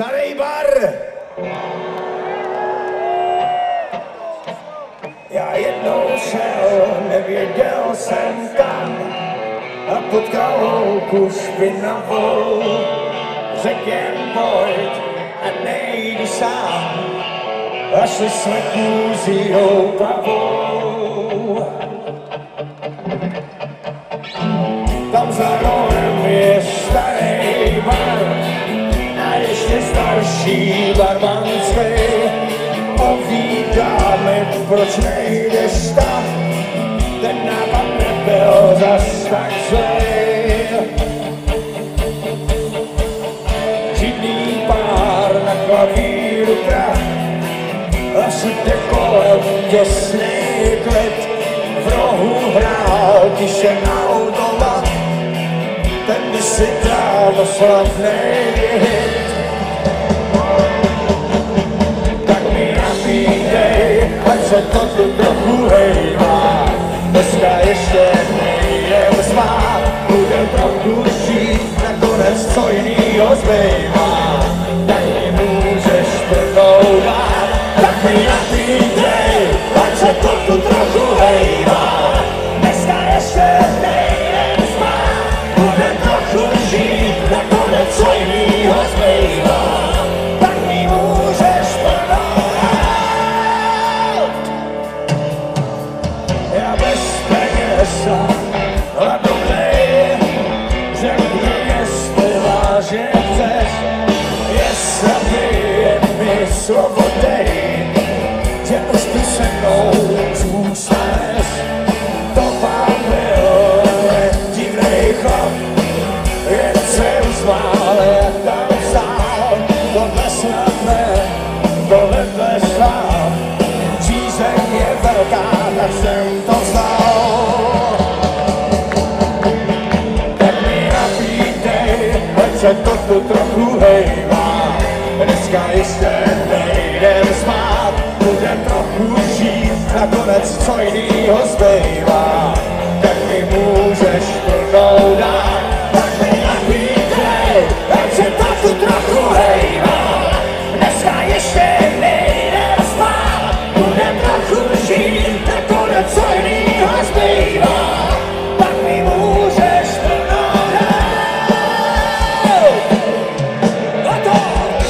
Starej bar. Já jednou šel, nevěděl jsem kam, a potkal holku špinavou. Řekl jen pojď a nejdi sám, a šli jsme kůzí plavou. Tam za rohem je starý bar a ještě starší barmanský. Povídáme, proč nejdeš tam, ten nápad nebyl zas tak zlej. Živný pár na klavíru krach a všude kolem těsný klid. V rohu hrál tiše automat, ten by si dal slavnej hit. Tak mi nabídej, ať se to tu trochu hejvá. Dneska ještě nejdem spát, budem trochu žít, nakonec co jinýho zbývá. Tak mi můžeš prdou dát, tak mi nabídej, ať se to tu trochu hejvá. Dneska ještě nejdem spát, budem trochu žít, nakonec co jinýho zbývá. Tak mi můžeš prdou dát. Já bez peněz a hladovnej, řekni, jestli vážně chceš, jestli jen mi slovo dej, že už tu se mnou zůstaneš. To vám byl divnej chlap, jen se usmál, jak tam stál. Tohle snad ne, tohle sám, přízeň je velká, tak jsem to vzal. Tak mi nabídej, ať se to tu trochu hejvá. Dneska ještě nejdem spát, budem trochu žít, nakonec co jinýho zbývá. Tak mi můžeš plnou dát, tak mi nabídej, ať se to tu trochu hejvá. Dneska ještě nejdem spát, budem trochu žít, nakonec co jinýho zbývá. Tak mi můžeš plnou dát. A to!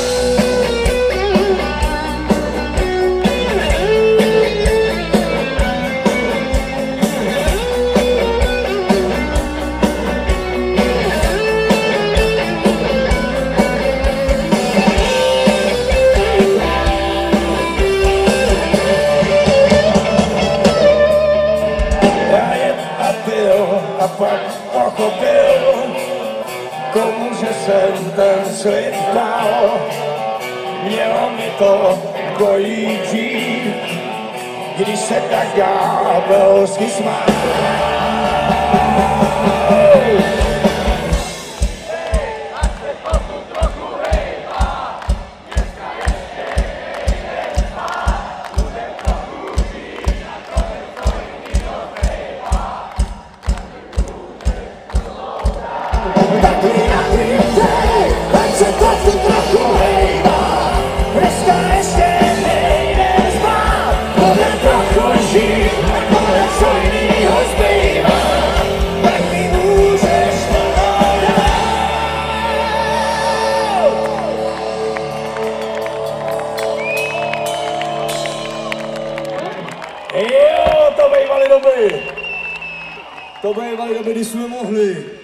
A pak pochopil, komu že jsem ten slib dal. Mělo mi to dojít dřív, když se tak ďábelsky smál. Tak mi nabídej, ať se to tu trochu hejvá. Dneska ještě nejdem spát, budem trochu žít, nakonec co jinýho zbývá. Tak mi můžeš plnou dát. Jo, to bývaly doby. To bývaly doby, kdy jsme mohli.